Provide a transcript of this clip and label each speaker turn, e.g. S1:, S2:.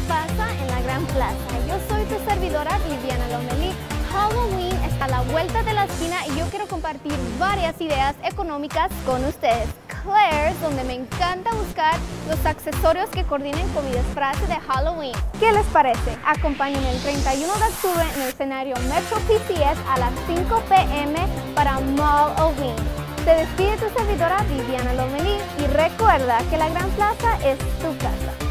S1: pasa en la Gran Plaza? Yo soy tu servidora Viviana Lomelí. Halloween está a la vuelta de la esquina y yo quiero compartir varias ideas económicas con ustedes. Claire's, donde me encanta buscar los accesorios que coordinen con mi disfraz de Halloween. ¿Qué les parece? Acompáñenme el 31 de octubre en el escenario Metro PCS a las 5 p.m. para Mall-O-Ween. Se despide tu servidora Viviana Lomelí y recuerda que la Gran Plaza es tu casa.